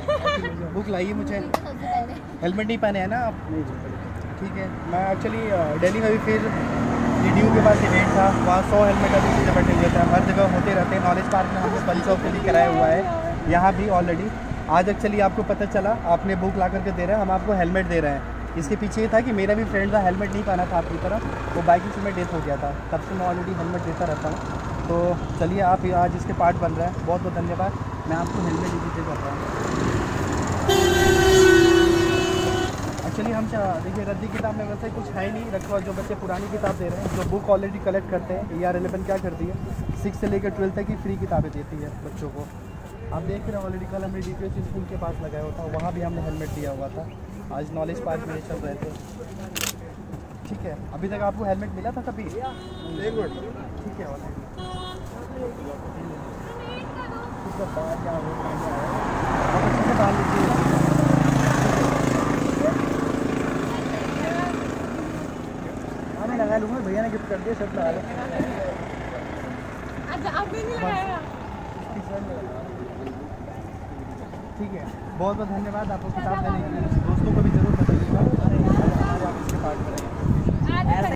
भूख लगी मुझे। हेलमेट नहीं पहने हैं ना आप? ठीक है। मैं एक्चुअली दिल्ली में भी फिर DDU के पास इवेंट था, वहाँ 100 हेलमेट अभी मुझे बटे हुए थे। हर जगह होते रहते हैं। नॉलेज पार्क में हमने परी चौक के लिए कराया हुआ है, यहाँ भी ऑलरेडी। आज एक्चुअली आपको पता चला, आपने बुक ला करके दे रहे हैं, हम आपको हेलमेट दे रहे हैं। इसके पीछे ये था कि मेरा भी फ्रेंड था, हेलमेट नहीं पहना था आपकी तरह, वो बाइक में डेथ हो गया था। तब से मैं ऑलरेडी हेलमेट देता रहता हूँ। तो चलिए, आप आज इसके पार्ट बन रहे हैं, बहुत बहुत धन्यवाद। मैं आपको हेलमेट दीजिए कर रहा हूँ। एक्चुअली हम देखिए, रद्दी किताब में वैसे कुछ है ही नहीं रखा हुआ। जो बच्चे पुरानी किताब दे रहे हैं, जो बुक ऑलरेडी कलेक्ट करते हैं, ER11 क्या करती है, 6 से लेकर 12 तक की फ्री किताबें देती है बच्चों को। आप देख रहे हैं ऑलरेडी, कल हमने DPS स्कूल के पास लगाया हुआ था, वहाँ भी हमने हेलमेट दिया हुआ था। आज नॉलेज पार्क में चल रहे थे। ठीक है, अभी तक आपको हेलमेट मिला था कभी? एक मिनट। ठीक है, डाल लीजिए। हाँ, मैं लगा लूँगा, भैया ने गिफ्ट कर दिया, सब लगा लो। अच्छा, अभी नहीं लगाया। ठीक है, बहुत बहुत धन्यवाद आपको किताब देने के लिए। दोस्तों को भी जरूर बताइएगा, आप इसके पार्ट करेंगे।